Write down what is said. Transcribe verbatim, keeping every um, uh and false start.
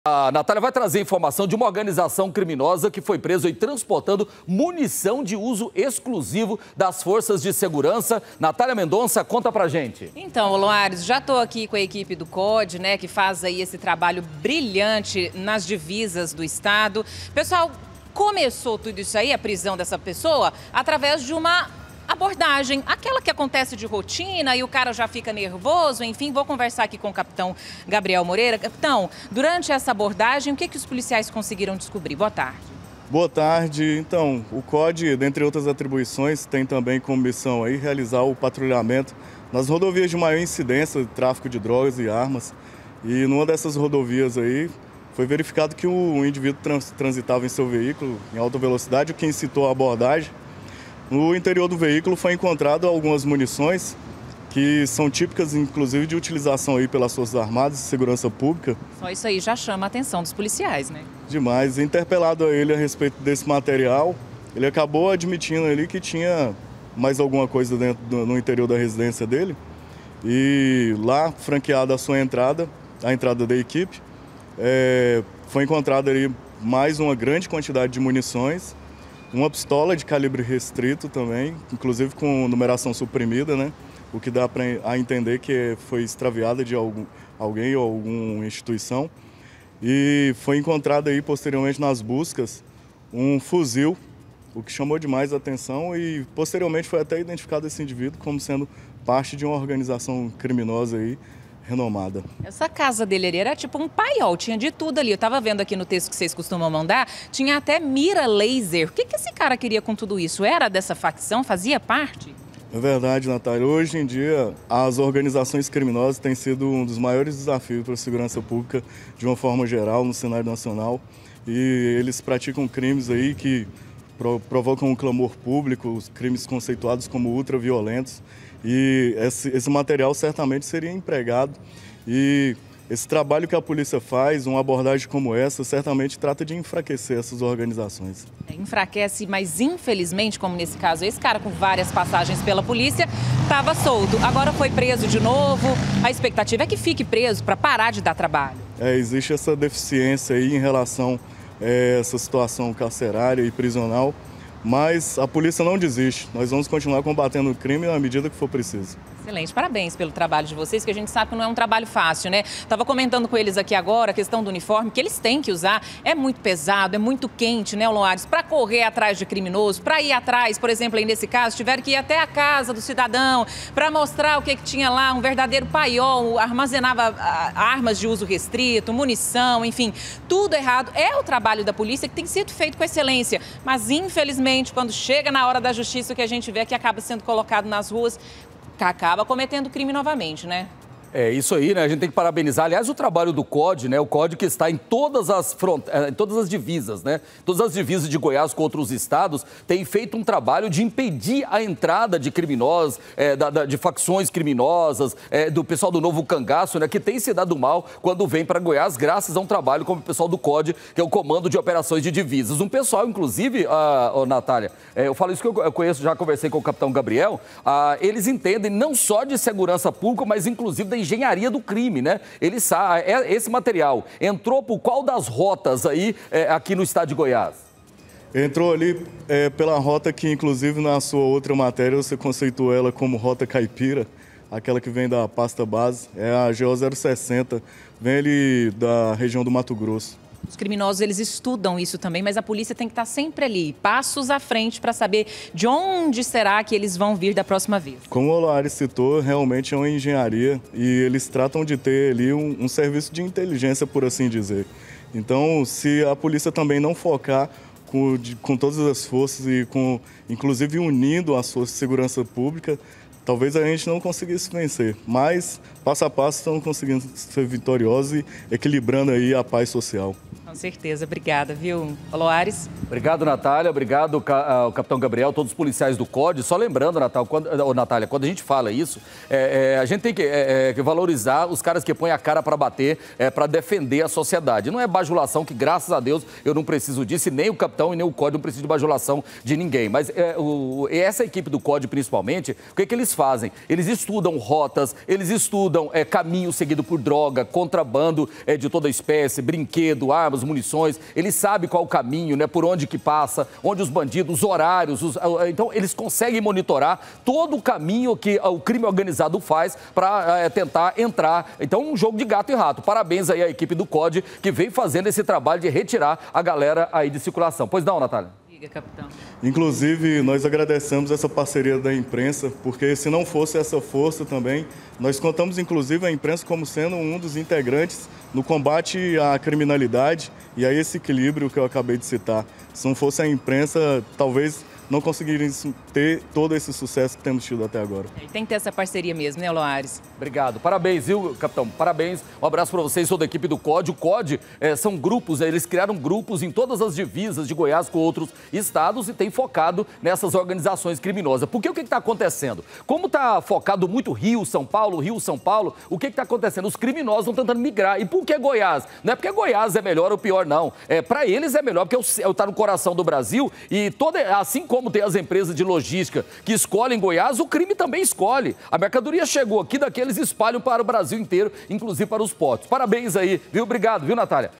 A Natália vai trazer informação de uma organização criminosa que foi presa e transportando munição de uso exclusivo das forças de segurança. Natália Mendonça, conta pra gente. Então, Loares, já estou aqui com a equipe do C O D, né, que faz aí esse trabalho brilhante nas divisas do estado. Pessoal, começou tudo isso aí, a prisão dessa pessoa, através de uma abordagem, aquela que acontece de rotina e o cara já fica nervoso, enfim, vou conversar aqui com o capitão Gabriel Moreira. Capitão, durante essa abordagem, o que, que os policiais conseguiram descobrir? Boa tarde. Boa tarde. Então, o C O D, dentre outras atribuições, tem também como missão aí realizar o patrulhamento nas rodovias de maior incidência de tráfico de drogas e armas. E numa dessas rodovias aí, foi verificado que o indivíduo trans, transitava em seu veículo em alta velocidade, o que incitou a abordagem. No interior do veículo foi encontrado algumas munições que são típicas, inclusive, de utilização aí pelas Forças Armadas e Segurança Pública. Só isso aí já chama a atenção dos policiais, né? Demais. Interpelado a ele a respeito desse material, ele acabou admitindo ali que tinha mais alguma coisa dentro do, no interior da residência dele. E lá, franqueada a sua entrada, a entrada da equipe, é, foi encontrada ali mais uma grande quantidade de munições, uma pistola de calibre restrito também, inclusive com numeração suprimida, né? O que dá para a entender que foi extraviada de algum, alguém ou alguma instituição. E foi encontrado aí posteriormente nas buscas um fuzil, o que chamou demais a atenção, e posteriormente foi até identificado esse indivíduo como sendo parte de uma organização criminosa aí, renomada. Essa casa dele ali era tipo um paiol, tinha de tudo ali. Eu tava vendo aqui no texto que vocês costumam mandar, tinha até mira laser. O que, que esse cara queria com tudo isso? Era dessa facção? Fazia parte? É verdade, Natália. Hoje em dia, as organizações criminosas têm sido um dos maiores desafios para a segurança pública, de uma forma geral, no cenário nacional. E eles praticam crimes aí que provocam um clamor público, os crimes conceituados como ultraviolentos. E esse, esse material certamente seria empregado. E esse trabalho que a polícia faz, uma abordagem como essa, certamente trata de enfraquecer essas organizações. Enfraquece, mas infelizmente, como nesse caso, esse cara com várias passagens pela polícia estava solto. Agora foi preso de novo. A expectativa é que fique preso para parar de dar trabalho. É, existe essa deficiência aí em relação a essa situação carcerária e prisional. Mas a polícia não desiste. Nós vamos continuar combatendo o crime à medida que for preciso. Excelente. Parabéns pelo trabalho de vocês, que a gente sabe que não é um trabalho fácil, né? Estava comentando com eles aqui agora a questão do uniforme, que eles têm que usar. É muito pesado, é muito quente, né, Loares? Para correr atrás de criminoso, para ir atrás, por exemplo, aí nesse caso, tiveram que ir até a casa do cidadão para mostrar o que, que tinha lá, um verdadeiro paiol, armazenava armas de uso restrito, munição, enfim, tudo errado. É o trabalho da polícia que tem sido feito com excelência, mas infelizmente, quando chega na hora da justiça, o que a gente vê é que acaba sendo colocado nas ruas, acaba cometendo crime novamente, né? É isso aí, né? A gente tem que parabenizar. Aliás, o trabalho do C O D, né? O C O D que está em todas as front... em todas as divisas, né? Todas as divisas de Goiás contra os estados tem feito um trabalho de impedir a entrada de criminosos, é, da, da, de facções criminosas, é, do pessoal do Novo Cangaço, né? Que tem se dado mal quando vem para Goiás, graças a um trabalho como o pessoal do C O D, que é o Comando de Operações de Divisas. Um pessoal, inclusive, a, a Natália, é, eu falo isso que eu conheço, já conversei com o capitão Gabriel, a, eles entendem não só de segurança pública, mas inclusive da engenharia do crime, né? Ele sabe, esse material entrou por qual das rotas aí é, aqui no estado de Goiás? Entrou ali é, pela rota que, inclusive, na sua outra matéria, você conceitou ela como rota caipira, aquela que vem da pasta base, é a G O zero sessenta, vem ali da região do Mato Grosso. Os criminosos, eles estudam isso também, mas a polícia tem que estar sempre ali, passos à frente, para saber de onde será que eles vão vir da próxima vez. Como o Loares citou, realmente é uma engenharia e eles tratam de ter ali um, um serviço de inteligência, por assim dizer. Então, se a polícia também não focar com, de, com todas as forças e com, inclusive unindo as forças de segurança pública, talvez a gente não conseguisse vencer, mas passo a passo estamos conseguindo ser vitoriosos e equilibrando aí a paz social. Com certeza, obrigada, viu, Loares? Obrigado, Natália, obrigado, o capitão Gabriel, todos os policiais do C O D. Só lembrando, Natal, quando, oh, Natália, quando a gente fala isso, é, é, a gente tem que, é, é, valorizar os caras que põem a cara para bater, é, para defender a sociedade. Não é bajulação, que graças a Deus eu não preciso disso, e nem o capitão e nem o C O D não precisam de bajulação de ninguém. Mas é, o, essa equipe do C O D, principalmente, o que, é que eles fazem? Eles estudam rotas, eles estudam é, caminho seguido por droga, contrabando é, de toda espécie, brinquedo, armas, munições. Eles sabem qual o caminho, né, por onde que passa, onde os bandidos, os horários. Os... Então, eles conseguem monitorar todo o caminho que o crime organizado faz para é, tentar entrar. Então, um jogo de gato e rato. Parabéns aí à equipe do C O D que vem fazendo esse trabalho de retirar a galera aí de circulação. Pois não, Natália? Capitão. Inclusive, nós agradecemos essa parceria da imprensa, porque se não fosse essa força também, nós contamos inclusive a imprensa como sendo um dos integrantes no combate à criminalidade e a esse equilíbrio que eu acabei de citar. Se não fosse a imprensa, talvez não conseguiríamos ter todo esse sucesso que temos tido até agora. Tem que ter essa parceria mesmo, né, Loares? Obrigado. Parabéns, viu, capitão? Parabéns. Um abraço para vocês, toda a equipe do C O D. O C O D é, são grupos, é, eles criaram grupos em todas as divisas de Goiás com outros estados e tem focado nessas organizações criminosas. Porque o que está acontecendo? Como está focado muito Rio, São Paulo, Rio, São Paulo, o que está acontecendo? Os criminosos estão tentando migrar. E por que Goiás? Não é porque Goiás é melhor ou pior, não. É, para eles é melhor, porque está no coração do Brasil e toda, assim como tem as empresas de logística que escolhem Goiás, o crime também escolhe. A mercadoria chegou aqui, daqui eles espalham para o Brasil inteiro, inclusive para os portos. Parabéns aí, viu? Obrigado, viu, Natália?